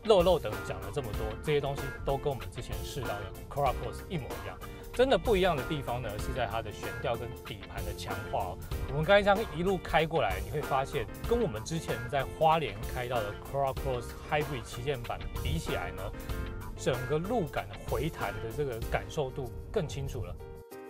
漏漏等讲了这么多，这些东西都跟我们之前试到的 Corolla Cross 一模一样。真的不一样的地方呢，是在它的悬吊跟底盘的强化哦。我们刚才这样一路开过来，你会发现跟我们之前在花莲开到的 Corolla Cross Hybrid 旗舰版比起来呢，整个路感回弹的这个感受度更清楚了。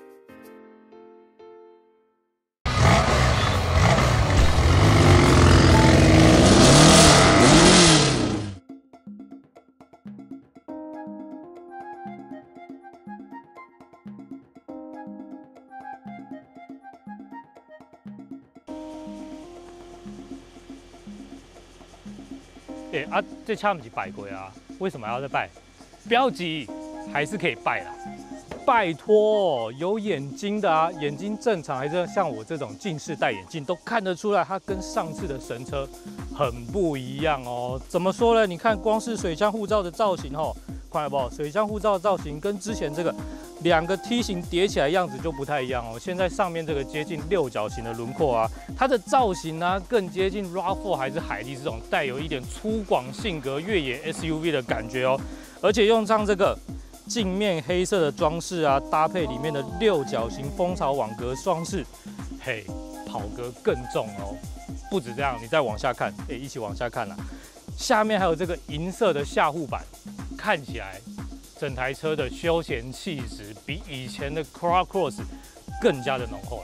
这车不是拜过啊，为什么要再拜？不要急，还是可以拜啦。拜托，有眼睛的啊，眼睛正常还是像我这种近视戴眼镜都看得出来，它跟上次的神车很不一样哦。怎么说呢？你看，光是水箱护罩的造型哦，看到不？水箱护罩的造型跟之前这个两个梯形叠起来样子就不太一样哦。现在上面这个接近六角形的轮廓啊，它的造型呢更接近 RAV4 还是海力这种带有一点粗犷性格越野 SUV 的感觉哦。而且用上这个镜面黑色的装饰啊，搭配里面的六角形蜂巢网格装饰，嘿，跑格更重哦。不止这样，你再往下看，一起往下看啦。下面还有这个银色的下护板，看起来整台车的休闲气质比以前的 Corolla Cross 更加的浓厚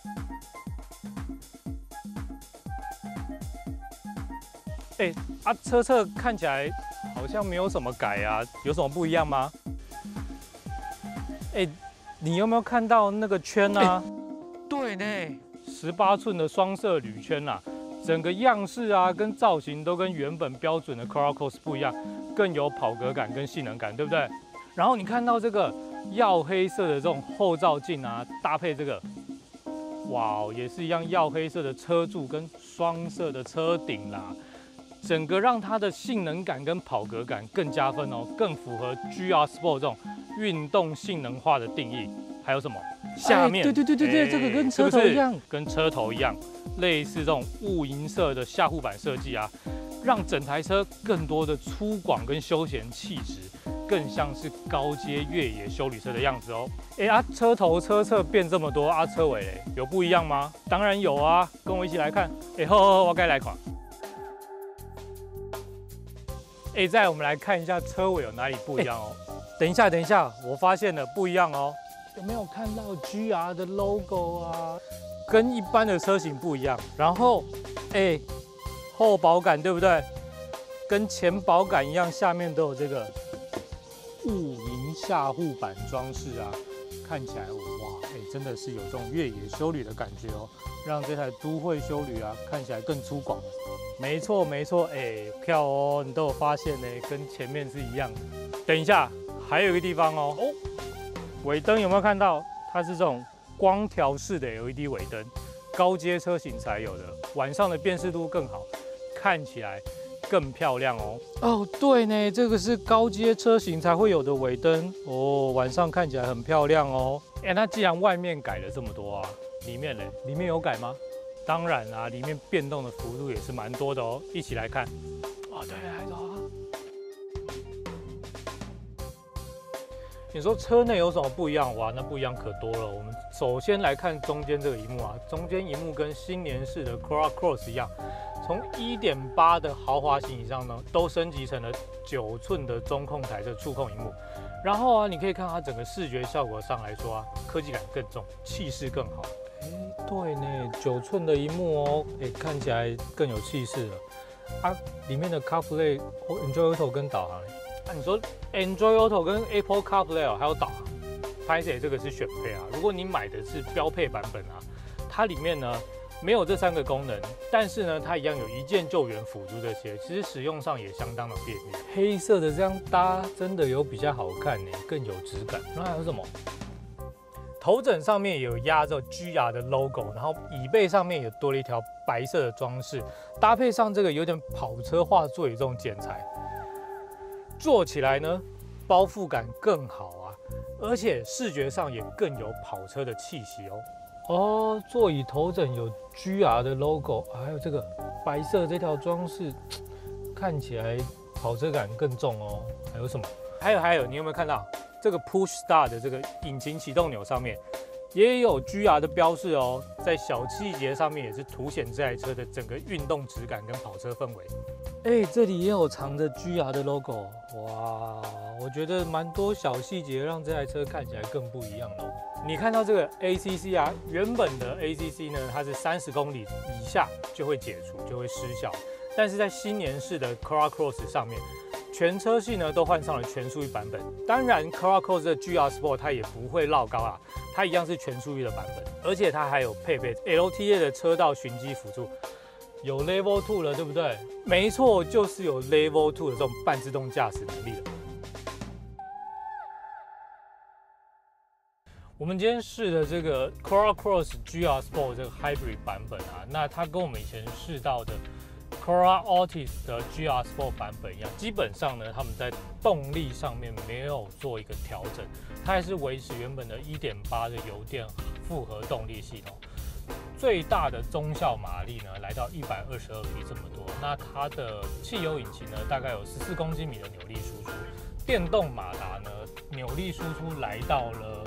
了。车侧看起来好像没有什么改啊，有什么不一样吗？你有没有看到那个圈啊？对呢，18寸的双色铝圈啊，整个样式啊跟造型都跟原本标准的 Corolla Cross 不一样，更有跑格感跟性能感，对不对？然后你看到这个曜黑色的这种后照镜啊，搭配这个，哇，也是一样曜黑色的车柱跟双色的车顶啦。整个让它的性能感跟跑格感更加分哦，更符合 GR Sport 这种运动性能化的定义。还有什么？下面对，这个跟车头一样，跟车头一样，类似这种雾银色的下护板设计啊，让整台车更多的粗犷跟休闲气质，更像是高阶越野休旅车的样子哦。车头车侧变这么多，车尾嘞有不一样吗？当然有啊，跟我一起来看。好，我该来看。再我们来看一下车尾有哪里不一样哦。等一下，我发现了不一样哦。有没有看到 GR 的 logo 啊？跟一般的车型不一样。然后，后保杆对不对？跟前保杆一样，下面都有这个雾银下护板装饰啊，看起来哇，真的是有这种越野休旅的感觉哦，让这台都会休旅啊看起来更粗犷。没错，跳哦，你都有发现呢，跟前面是一样的。等一下，还有一个地方哦，尾灯有没有看到？它是这种光调式的 LED 尾灯，高阶车型才有的，晚上的辨识度更好，看起来更漂亮哦。对呢，这个是高阶车型才会有的尾灯哦，晚上看起来很漂亮哦。那既然外面改了这么多啊，里面有改吗？当然啊，里面变动的幅度也是蛮多的哦，一起来看。对，还有啊。你说车内有什么不一样？哇，那不一样可多了。我们首先来看中间这个萤幕啊，中间萤幕跟新年式的 Corolla Cross 一样，从 1.8 的豪华型以上呢，都升级成了9寸的中控台的触控萤幕。然后啊，你可以看它整个视觉效果上来说啊，科技感更重，气势更好。对呢，9寸的萤幕哦，看起来更有气势了。里面的 CarPlay、Android Auto 跟导航，你说 Android Auto 跟 Apple CarPlay 还有导航，拍摄这个是选配啊。如果你买的是标配版本啊，它里面呢没有这3个功能，但是呢它一样有一键救援辅助这些，其实使用上也相当的便利。黑色的这样搭真的有比较好看呢，更有质感。然后还有什么？头枕上面也有压着 GR 的 logo， 然后椅背上面也多了一条白色的装饰，搭配上这个有点跑车化座椅这种剪裁，坐起来呢包覆感更好啊，而且视觉上也更有跑车的气息哦。座椅头枕有 GR 的 logo， 还有这个白色这条装饰，看起来跑车感更重哦。还有什么？还有，你有没有看到这个 Push Start 的这个引擎启动钮上面也有 GR 的标示哦，在小细节上面也是凸显这台车的整个运动质感跟跑车氛围。这里也有藏着 GR 的 logo， 哇，我觉得蛮多小细节让这台车看起来更不一样咯。你看到这个 ACC 啊，原本的 ACC 呢，它是30公里以下就会解除，就会失效，但是在新年式的 Corolla Cross 上面，全车系呢都换上了全速域版本。当然 Corolla Cross 的 GR Sport 它也不会落高啦，它一样是全速域的版本，而且它还有配备 LTA 的车道循迹辅助。有 Level 2了，对不对？没错，就是有 Level 2的这种半自动驾驶能力了。我们今天试的这个 Corolla Cross GR Sport 这个 Hybrid 版本啊，那它跟我们以前试到的 Corolla Altis 的 GR Sport 版本一样，基本上呢，他们在动力上面没有做一个调整，它还是维持原本的 1.8 的油电复合动力系统。最大的中效马力呢，来到122匹这么多。那它的汽油引擎呢，大概有14公斤米的扭力输出，电动马达呢，扭力输出来到了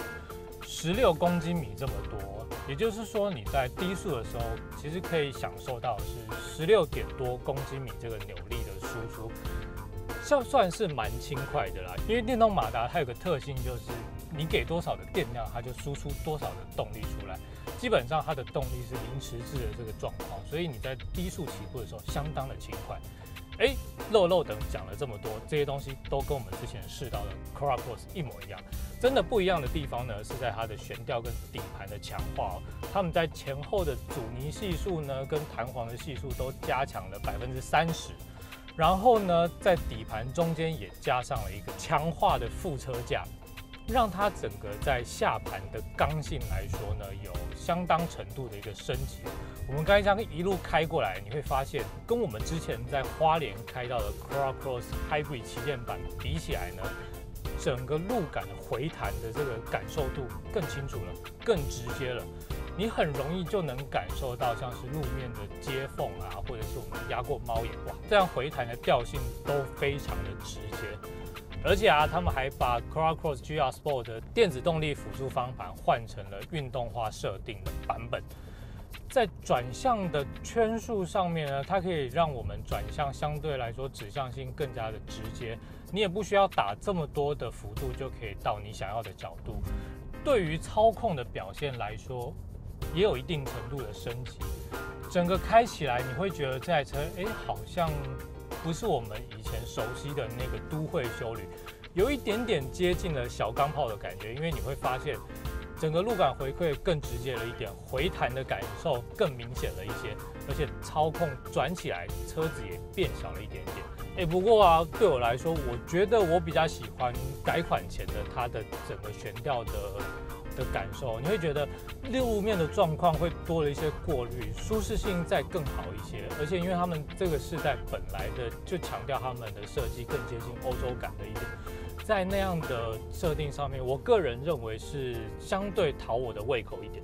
16公斤米这么多。也就是说，你在低速的时候，其实可以享受到的是16点多公斤米这个扭力的输出，算是蛮轻快的啦。因为电动马达它有个特性，就是你给多少的电量，它就输出多少的动力出来。基本上它的动力是零迟滞的这个状况，所以你在低速起步的时候相当的轻快。漏等讲了这么多，这些东西都跟我们之前试到的 Corolla Cross 一模一样。真的不一样的地方呢，是在它的悬吊跟底盘的强化哦。他们在前后的阻尼系数呢，跟弹簧的系数都加强了30%。然后呢，在底盘中间也加上了一个强化的副车架。让它整个在下盘的刚性来说呢，有相当程度的一个升级。我们刚才这样一路开过来，你会发现跟我们之前在花莲开到的 Corolla Cross Hybrid 旗舰版比起来呢，整个路感回弹的这个感受度更清楚了，更直接了。你很容易就能感受到像是路面的接缝啊，或者是我们压过猫眼，哇，这样回弹的调性都非常的直接。而且啊，他们还把 Corolla Cross GR Sport 的电子动力辅助方盘换成了运动化设定的版本。在转向的圈数上面呢，它可以让我们转向相对来说指向性更加的直接，你也不需要打这么多的幅度就可以到你想要的角度。对于操控的表现来说，也有一定程度的升级。整个开起来，你会觉得这台车，好像不是我们以前熟悉的那个都会休旅，有一点点接近了小钢炮的感觉，因为你会发现整个路感回馈更直接了一点，回弹的感受更明显了一些，而且操控转起来车子也变小了一点点。不过啊，对我来说，我觉得我比较喜欢改款前的它的整个悬吊的感受，你会觉得路面的状况会多了一些过滤，舒适性再更好一些。而且因为他们这个世代本来的就强调他们的设计更接近欧洲感的一点，在那样的设定上面，我个人认为是相对讨我的胃口一点。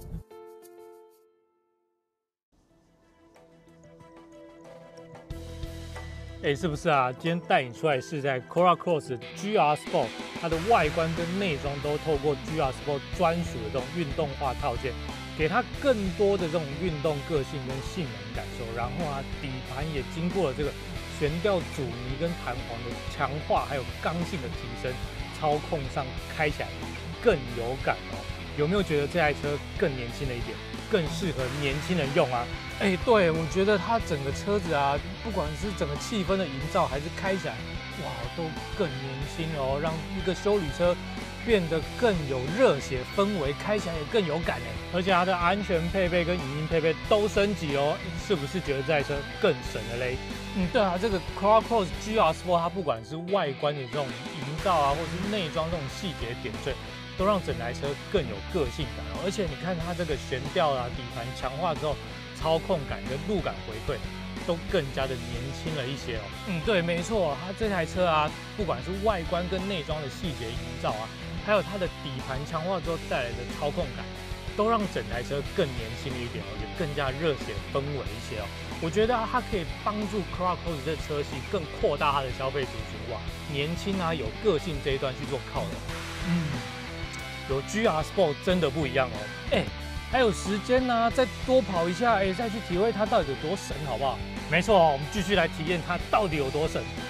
是不是啊？今天带你出来试在 Corolla Cross GR Sport， 它的外观跟内装都透过 GR Sport 专属的这种运动化套件，给它更多的这种运动个性跟性能感受。然后啊，底盘也经过了这个悬吊阻尼跟弹簧的强化，还有刚性的提升，操控上开起来更有感哦。有没有觉得这台车更年轻了一点，更适合年轻人用啊？对，我觉得它整个车子啊，不管是整个气氛的营造，还是开起来，哇，都更年轻哦，让一个休旅车变得更有热血氛围，开起来也更有感哎。而且它的安全配备跟影音配备都升级哦，是不是觉得这台车更省了嘞？对啊，这个 Corolla Cross GR Sport 它不管是外观的这种营造啊，或者是内装这种细节点缀，都让整台车更有个性感哦。而且你看它这个悬吊啊、底盘强化之后，操控感跟路感回馈都更加的年轻了一些哦。对，没错，它这台车啊，不管是外观跟内装的细节营造啊，还有它的底盘强化之后带来的操控感， 都让整台车更年轻一点，也更加热血氛围一些哦。我觉得它可以帮助 Corolla Cross 这车系更扩大它的消费族群，哇，年轻啊，有个性这一段去做靠的。有 GR Sport 真的不一样哦。还有时间呢，再多跑一下，再去体会它到底有多神，好不好？没错，我们继续来体验它到底有多神。